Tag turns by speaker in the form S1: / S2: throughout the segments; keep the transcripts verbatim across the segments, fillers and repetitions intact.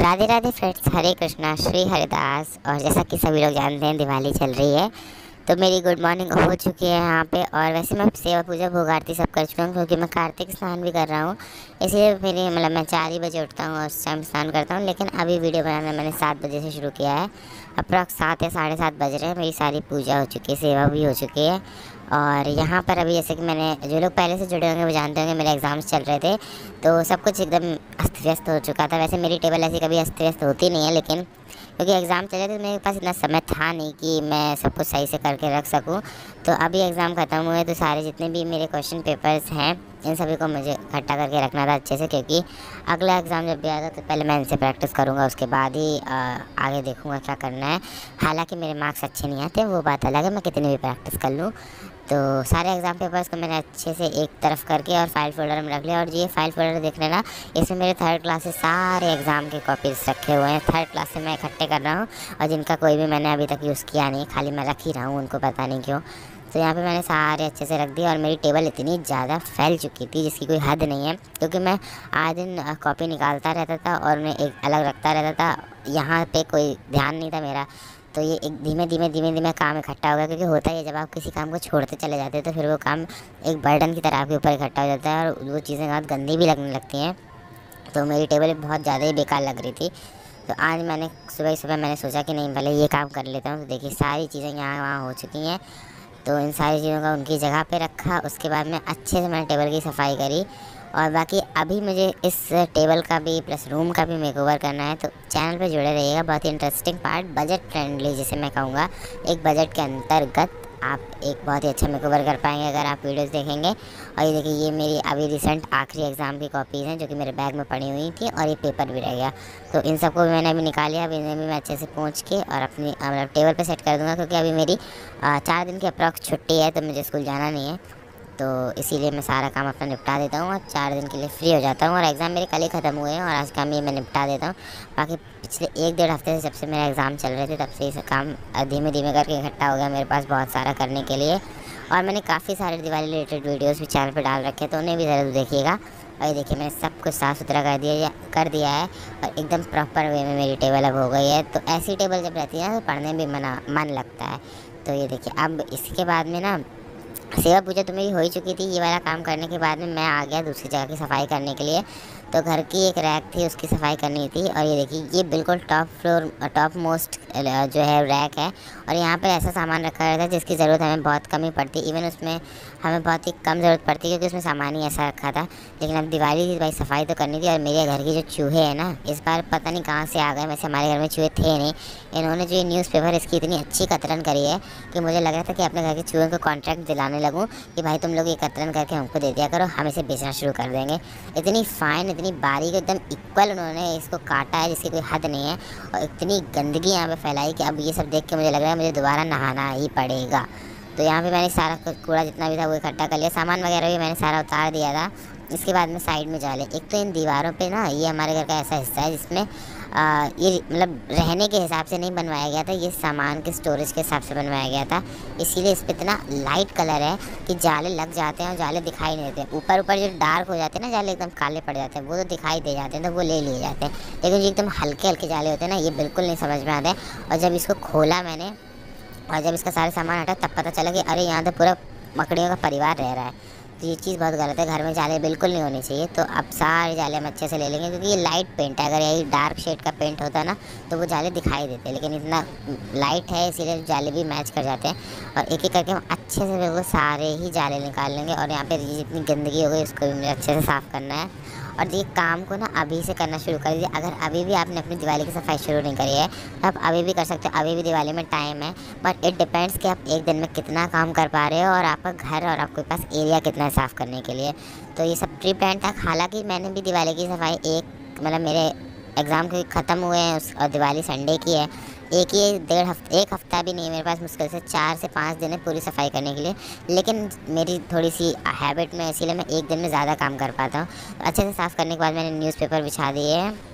S1: Radhe Radhe friends, Hare Krishna, Shri Haridas. और जैसा कि सभी लोग जानते हैं, दिवाली चल रही है तो मेरी गुड मॉर्निंग हो चुकी है यहाँ पे। और वैसे मैं सेवा पूजा भोग आरती सब कर चुका हूँ, क्योंकि मैं कार्तिक स्नान भी कर रहा हूँ। इसलिए मेरी मतलब मैं चार ही बजे उठता हूँ और उस टाइम स्नान करता हूँ। लेकिन अभी वीडियो बनाना मैंने सात बजे से शुरू किया है। अप्रॉक्स सात या साढ़े सात बज रहे हैं। मेरी सारी पूजा हो चुकी है, सेवा भी हो चुकी है। और यहाँ पर अभी जैसे कि मैंने, जो लोग पहले से जुड़े होंगे वो जानते होंगे, मेरे एग्ज़ाम्स चल रहे थे तो सब कुछ एकदम अस्त व्यस्त हो चुका था। वैसे मेरी टेबल ऐसी कभी अस्त व्यस्त होती नहीं है, लेकिन क्योंकि एग्ज़ाम चल रहे थे तो मेरे पास इतना समय था नहीं कि मैं सब कुछ सही से करके रख सकूं। तो अभी एग्ज़ाम ख़त्म हुए तो सारे जितने भी मेरे क्वेश्चन पेपर्स हैं इन सभी को मुझे इकट्ठा करके रखना था अच्छे से, क्योंकि अगला एग्ज़ाम जब भी आएगा तो पहले मैं इनसे प्रैक्टिस करूँगा, उसके बाद ही आ, आगे देखूँगा क्या करना है। हालांकि मेरे मार्क्स अच्छे नहीं आते, वो बात अलग है, मैं कितनी भी प्रैक्टिस कर लूँ। तो सारे एग्ज़ाम पेपर्स को मैंने अच्छे से एक तरफ करके और फाइल फोल्डर में रख लिया। और ये फाइल फोल्डर देख लेना, इसमें मेरे थर्ड क्लास से सारे एग्ज़ाम के कॉपीज़ रखे हुए हैं। थर्ड क्लास से मैं इकट्ठे कर रहा हूँ, और जिनका कोई भी मैंने अभी तक यूज़ किया नहीं, खाली मैं रख ही रहा हूँ, उनको पता नहीं क्यों। तो यहाँ पे मैंने सारे अच्छे से रख दिए। और मेरी टेबल इतनी ज़्यादा फैल चुकी थी जिसकी कोई हद नहीं है, क्योंकि मैं आए दिन कॉपी निकालता रहता था और उन्हें एक अलग रखता रहता था। यहाँ पे कोई ध्यान नहीं था मेरा। तो ये एक धीमे धीमे धीमे धीमे काम इकट्ठा हो गया, क्योंकि होता है जब आप किसी काम को छोड़ते चले जाते हैं तो फिर वो काम एक बर्डन की तरह आपके ऊपर इकट्ठा हो जाता है, और वो चीज़ें बहुत गंदी भी लगने लगती हैं। तो मेरी टेबल बहुत ज़्यादा ही बेकार लग रही थी। तो आज मैंने सुबह सुबह मैंने सोचा कि नहीं, पहले ये काम कर लेता हूँ। तो देखिए सारी चीज़ें यहाँ वहाँ हो चुकी हैं, तो इन सारी चीज़ों का उनकी जगह पे रखा। उसके बाद में अच्छे से मैंने टेबल की सफाई करी। और बाकी अभी मुझे इस टेबल का भी प्लस रूम का भी मेकओवर करना है, तो चैनल पे जुड़े रहिएगा। बहुत ही इंटरेस्टिंग पार्ट, बजट फ्रेंडली जिसे मैं कहूँगा, एक बजट के अंतर्गत आप एक बहुत ही अच्छा मेकओवर कर पाएंगे अगर आप वीडियोस देखेंगे। और ये देखिए, ये मेरी अभी रिसेंट आखिरी एग्ज़ाम की कॉपीज़ हैं जो कि मेरे बैग में पड़ी हुई थी, और ये पेपर भी रह गया। तो इन सबको भी मैंने अभी निकाल लिया। अभी इन्हें भी मैं अच्छे से पोंछ के और अपनी मतलब टेबल पे सेट कर दूँगा, क्योंकि अभी मेरी आ, चार दिन की अप्रॉक्स छुट्टी है, तो मुझे स्कूल जाना नहीं है। तो इसीलिए मैं सारा काम अपना निपटा देता हूँ और चार दिन के लिए फ्री हो जाता हूँ। और एग्ज़ाम मेरे कल ही ख़त्म हुए हैं और आज काम ये मैं निपटा देता हूँ। बाकी पिछले एक डेढ़ हफ्ते से, जब से मेरे एग्ज़ाम चल रहे थे, तब से इस काम धीमे धीमे करके इकट्ठा हो गया मेरे पास बहुत सारा करने के लिए। और मैंने काफ़ी सारे दिवाली रिलेटेड वीडियोज़ भी चैनल पर डाल रखे हैं, तो उन्हें भी ज़रूर देखिएगा। और ये देखिए, मैंने सब कुछ साफ़ सुथरा कर दिया कर दिया है और एकदम प्रॉपर वे में मेरी टेबल अब हो गई है। तो ऐसी टेबल जब रहती है ना तो पढ़ने में मना मन लगता है। तो ये देखिए, अब इसके बाद में ना सेवा पूजा तो मेरी हो ही चुकी थी। ये वाला काम करने के बाद में मैं आ गया दूसरी जगह की सफाई करने के लिए। तो घर की एक रैक थी, उसकी सफाई करनी थी। और ये देखिए, ये बिल्कुल टॉप फ्लोर टॉप मोस्ट जो है रैक है, और यहाँ पर ऐसा सामान रखा रहता है जिसकी ज़रूरत हमें बहुत कम ही पड़ती है। इवन उसमें हमें बहुत ही कम ज़रूरत पड़ती है, क्योंकि उसमें सामान ही ऐसा रखा था। लेकिन अब दिवाली थी, भाई सफाई तो करनी थी। और मेरे घर के जो चूहे हैं ना, इस बार पता नहीं कहाँ से आ गए। वैसे हमारे घर में चूहे थे नहीं। इन्होंने जो ये न्यूज़पेपर, इसकी इतनी अच्छी कतरन करी है कि मुझे लग रहा था कि अपने घर के चूहे को कॉन्ट्रैक्ट दिलाने लगूँ कि भाई तुम लोग ये कतरन करके हमको दे दिया करो, हम इसे बेचना शुरू कर देंगे। इतनी फ़ाइन, इतनी बारीक, एकदम इक्वल उन्होंने इसको काटा है जिसकी कोई हद नहीं है। और इतनी गंदगी यहाँ पे फैलाई कि अब ये सब देख के मुझे लग रहा है मुझे दोबारा नहाना ही पड़ेगा। तो यहाँ पे मैंने सारा कूड़ा जितना भी था वो इकट्ठा कर लिया। सामान वगैरह भी मैंने सारा उतार दिया था। इसके बाद में साइड में जाले, एक तो इन दीवारों पे ना, ये हमारे घर का ऐसा हिस्सा है जिसमें आ, ये मतलब रहने के हिसाब से नहीं बनवाया गया था, ये सामान के स्टोरेज के हिसाब से बनवाया गया था। इसीलिए इस पर इतना लाइट कलर है कि जाले लग जाते हैं और जाले दिखाई नहीं देते। ऊपर ऊपर जो डार्क हो जाते हैं ना जाले, एकदम काले पड़ जाते हैं, वो तो दिखाई दे जाते हैं, तो वो ले लिए जाते हैं। लेकिन जो एकदम हल्के हल्के जाले होते हैं ना, ये बिल्कुल नहीं समझ में आते हैं। और जब इसको खोला मैंने और जब इसका सारा सामान हटा, तब पता चला कि अरे यहाँ तो पूरा मकड़ियों का परिवार रह रहा है। तो ये चीज़ बहुत गलत है, घर में जाले बिल्कुल नहीं होने चाहिए। तो अब सारे जाले हम अच्छे से ले लेंगे, क्योंकि ये लाइट पेंट है। अगर यही डार्क शेड का पेंट होता ना तो वो जाले दिखाई देते, लेकिन इतना लाइट है इसीलिए जाले भी मैच कर जाते हैं। और एक एक करके हम अच्छे से बिल्कुल सारे ही जाले निकाल लेंगे। और यहाँ पे जितनी गंदगी हो गई उसको भी मुझे अच्छे से साफ़ करना है। और ये काम को ना अभी से करना शुरू कर दीजिए। अगर अभी भी आपने अपनी दिवाली की सफाई शुरू नहीं करी है तो आप अभी भी कर सकते हो, अभी भी दिवाली में टाइम है। बट इट डिपेंड्स कि आप एक दिन में कितना काम कर पा रहे हो और आपका घर और आपके पास एरिया कितना है साफ़ करने के लिए। तो ये सब प्री प्लान था। हालांकि मैंने भी दिवाली की सफाई एक मतलब मेरे एग्ज़ाम के ख़त्म हुए हैं उस और दिवाली संडे की है, एक ही डेढ़ हफ्ते एक हफ़्ता भी नहीं है मेरे पास, मुश्किल से चार से पाँच दिन है पूरी सफाई करने के लिए। लेकिन मेरी थोड़ी सी हैबिट में, इसीलिए मैं एक दिन में ज़्यादा काम कर पाता हूँ। अच्छे से साफ़ करने के बाद मैंने न्यूज़पेपर बिछा दिए हैं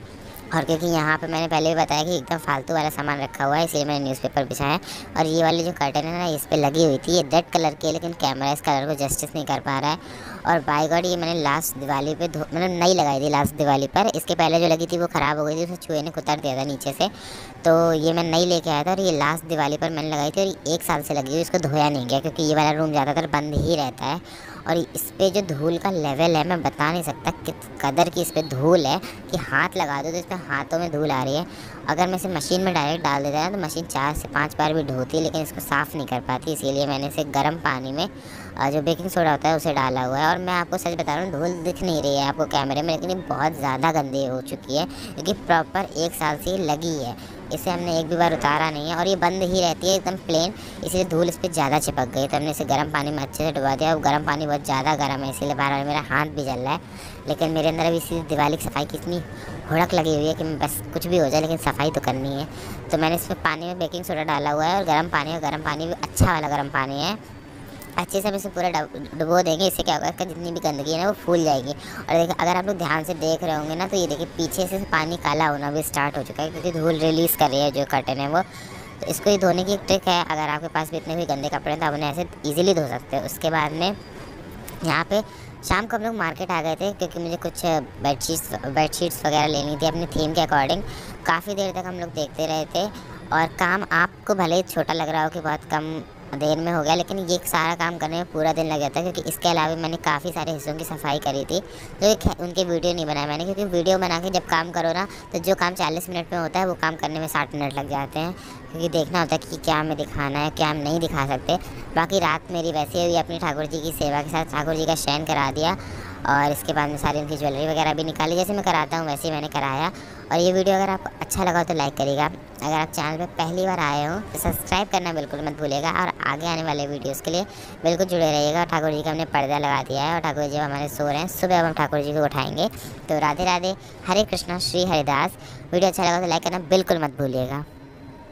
S1: और क्योंकि यहाँ पे मैंने पहले भी बताया कि एकदम फालतू वाला सामान रखा हुआ है, इसलिए मैंने न्यूज़पेपर बिछाया है। और ये वाली जो कर्टन है ना, इस पर लगी हुई थी, ये रेड कलर की है, लेकिन कैमरा इस कलर को जस्टिस नहीं कर पा रहा है। और बाय गॉड ये मैंने लास्ट दिवाली पे मतलब नई लगाई थी लास्ट दिवाली पर। इसके पहले जो लगी थी वो ख़राब हो गई थी, उसे चूहे ने कुतर दिया था नीचे से, तो ये मैं नई लेके आया था। और ये लास्ट दिवाली पर मैंने लगाई थी और एक साल से लगी हुई, इसको धोया नहीं गया क्योंकि ये वाला रूम ज़्यादातर बंद ही रहता है। और इस पर जो धूल का लेवल है मैं बता नहीं सकता किस कदर की इस पर धूल है कि हाथ लगा दो तो इस पर हाथों में धूल आ रही है। अगर मैं इसे मशीन में डायरेक्ट डाल देता है तो मशीन चार से पाँच बार भी धोती है, लेकिन इसको साफ़ नहीं कर पाती। इसीलिए मैंने इसे गर्म पानी में जो बेकिंग सोडा होता है उसे डाला हुआ है। और मैं आपको सच बता रहा हूँ, धूल दिख नहीं रही है आपको कैमरे में, लेकिन ये बहुत ज़्यादा गंदी हो चुकी है क्योंकि प्रॉपर एक साल से लगी है। इसे हमने एक भी बार उतारा नहीं है और ये बंद ही रहती है एकदम प्लेन, इसलिए धूल इस पर ज़्यादा चिपक गई। तो हमने इसे गर्म पानी में अच्छे से डुबा दिया। और गर्म पानी बहुत ज़्यादा गर्म है, इसीलिए बार बार मेरा हाथ भी जल रहा है। लेकिन मेरे अंदर अभी इसी दिवाली की सफाई की इतनी हुड़क लगी हुई है कि बस कुछ भी हो जाए लेकिन सफाई तो करनी है। तो मैंने इसमें पानी में बेकिंग सोडा डाला हुआ है और गर्म पानी है। गर्म पानी भी अच्छा वाला गर्म पानी है। अच्छे से हम इसे पूरा डुबो देंगे, इससे क्या होगा, इसका जितनी भी गंदगी है ना वो फूल जाएगी। और देखिए, अगर आप लोग ध्यान से देख रहे होंगे ना तो ये देखिए पीछे से पानी काला होना भी स्टार्ट हो चुका है क्योंकि धूल रिलीज़ कर रही है जो कर्टन है वो। तो इसको ही धोने की एक ट्रिक है, अगर आपके पास भी इतने भी गंदे कपड़े हैं तो आप उन्हें ऐसे ईजिली धो सकते हो। उसके बाद में यहाँ पे शाम को हम लोग मार्केट आ गए थे क्योंकि मुझे कुछ बेडशीट्स बेडशीट्स वगैरह लेनी थी अपनी थीम के अकॉर्डिंग। काफ़ी देर तक हम लोग देखते रहे थे और काम आपको भले ही छोटा लग रहा हो कि बहुत कम देर में हो गया, लेकिन ये सारा काम करने में पूरा दिन लग जाता है क्योंकि इसके अलावा मैंने काफ़ी सारे हिस्सों की सफाई करी थी। तो एक उनके वीडियो नहीं बनाया मैंने क्योंकि वीडियो बना के जब काम करो ना तो जो काम चालीस मिनट में होता है वो काम करने में साठ मिनट लग जाते हैं, क्योंकि देखना होता है कि क्या हमें दिखाना है क्या हम नहीं दिखा सकते। बाकी रात मेरी वैसे हुई अपनी ठाकुर जी की सेवा के साथ, ठाकुर जी का शयन करा दिया और इसके बाद में सारी उनकी ज्वेलरी वगैरह भी निकाली, जैसे मैं कराता हूँ वैसे ही मैंने कराया। और ये वीडियो अगर आपको अच्छा लगा तो लाइक करिएगा, अगर आप चैनल पे पहली बार आए हो तो सब्सक्राइब करना बिल्कुल मत भूलिएगा और आगे आने वाले वीडियोस के लिए बिल्कुल जुड़े रहिएगा। ठाकुर जी का हमने पर्दा लगा दिया है और ठाकुर जी हमारे सो रहे हैं, सुबह अब हम ठाकुर जी को उठाएंगे। तो राधे राधे, हरे कृष्णा, श्री हरिदास। वीडियो अच्छा लगा तो लाइक करना बिल्कुल मत भूलिएगा।